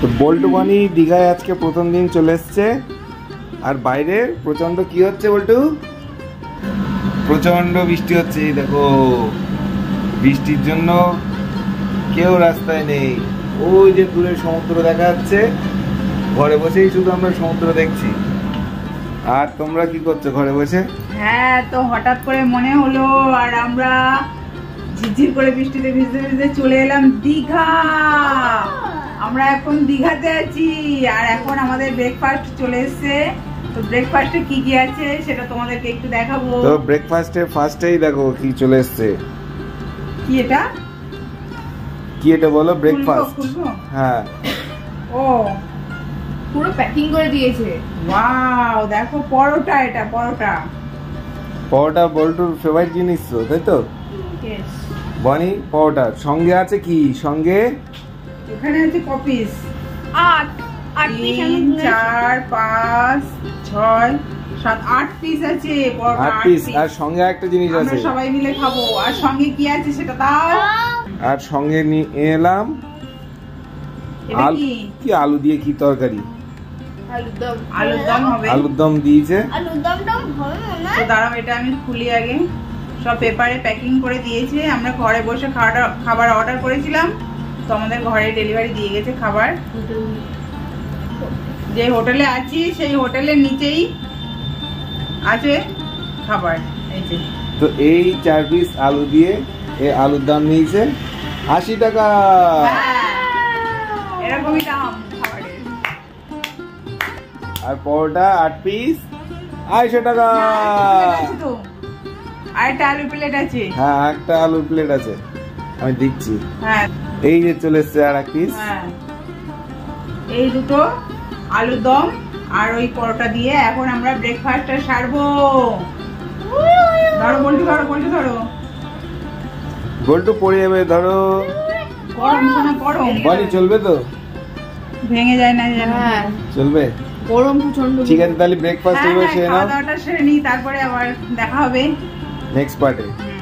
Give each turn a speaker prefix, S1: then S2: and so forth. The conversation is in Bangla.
S1: তো বল্টু বানি দীঘায় আজকে প্রথম দিন চলে এসছে, আর বাইরে প্রচন্ড কি হচ্ছে বল্টু? প্রচন্ড বৃষ্টি হচ্ছে। দেখো বৃষ্টির জন্য কেউ রাস্তায় নেই। ওই যে দূরে সমুদ্র দেখা যাচ্ছে, ঘরে বসেই শুধু আমরা সমুদ্র দেখছি। আর তোমরা কি করছো ঘরে বসে?
S2: হ্যাঁ, তো হঠাৎ করে মনে হলো, আর আমরা ঝিরঝির করে বৃষ্টিতে ভিজতে ভিজতে চলে এলাম দীঘা। আমরা এখন দীঘাতে আছি, আর এখন আমাদের ব্রেকফাস্ট চলে এসেছে। তো ব্রেকফাস্টে কি কি আছে সেটা তোমাদেরকে একটু দেখাবো।
S1: তো ব্রেকফাস্টে ফার্স্টেই দেখো কি চলে এসেছে।
S2: কি এটা?
S1: কি এটা বলো? ব্রেকফাস্ট। হ্যাঁ,
S2: ও পুরো প্যাকিং করে দিয়েছে। ওয়াও, দেখো পরোটা। এটা পরোটা।
S1: পরোটা বল্টুর ফেভারিট জিনিস তো, তাই তো?
S2: ইয়েস।
S1: বনি পরোটা সঙ্গে আছে কি? সঙ্গে
S2: এখানে আছে কপিস
S3: 8 পিস,
S2: 3 4 5 6 7 8 পিস আছে পরোটা।
S1: 8 পিস। আর সঙ্গে একটা জিনিস আছে,
S2: আমরা সবাই মিলে খাবো। আর সঙ্গে কি আছে সেটা দাও।
S1: আর সঙ্গে নিয়ে এলাম
S2: এটা
S1: কি আলু দিয়ে কি তরকারি?
S2: আলুর দম হবে।
S1: আলুর দম দিয়েছে।
S3: আলুর দমটা হবে না?
S2: তো দাঁড়াও, এটা আমি খুলি আগে। সব পেপারে প্যাকিং করে দিয়েছে। আমরা ঘরে বসে খাবার অর্ডার করেছিলাম, তো আমাদের ঘরে ডেলিভারি দিয়ে গেছে খাবার। যে হোটেলে আছি সেই হোটেলের নিচেই আছে খাবার। এই যে
S1: তো এই 4 পিস আলু দিয়ে এই আলুর দাম নিয়েছে 80 টাকা।
S2: এরকমই দাম খাবারের।
S1: আর পরোটা 8 পিস 250 টাকা।
S2: আর একটা আলু প্লেট আছে।
S1: হ্যাঁ, একটা আলুর প্লেট আছে, আমি দিচ্ছি।
S2: হ্যাঁ,
S1: এই যে চলে এসছে আর 1 পিস।
S2: হ্যাঁ, এই দুটো আলুর দম আর ওই পরোটা দিয়ে এখন আমরা ব্রেকফাস্টটা সারবো। ধরো বল্টু, ধরো।
S1: বল্টু পড়ে যাবে, ধরো।
S2: গরম না গরম?
S1: বলি চলবে তো?
S2: ভেঙে যায় না যেন।
S1: চলবে।
S2: গরম প্রচন্ড।
S1: ঠিক আছে, তাহলে ব্রেকফাস্ট এবার সেরে নাও।
S2: খাওয়া দাওয়াটা সেরে নিই, তারপরে আবার দেখা হবে
S1: নেক্সট পার্টে।